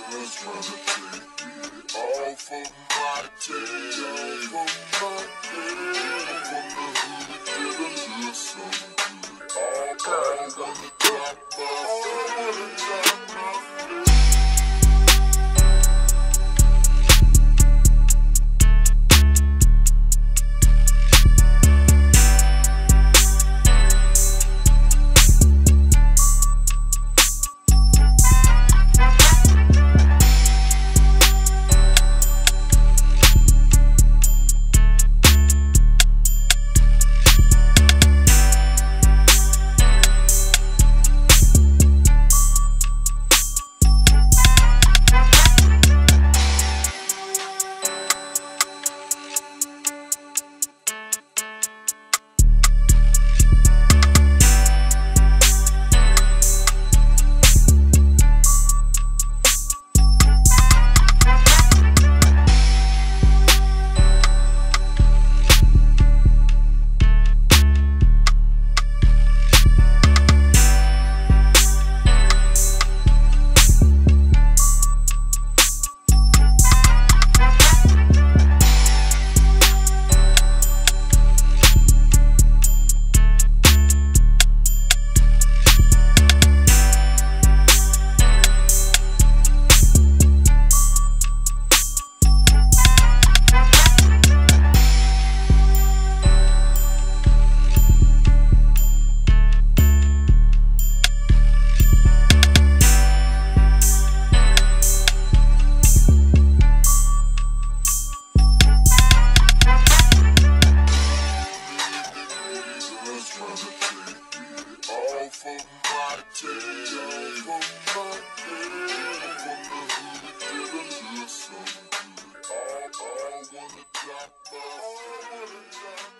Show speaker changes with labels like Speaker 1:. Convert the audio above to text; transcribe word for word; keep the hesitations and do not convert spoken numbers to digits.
Speaker 1: niggas tryna take it off of my tail, off of my tail. From the hood to the hood, something good. All I wanna drop my all I wanna drop my I wanna drop my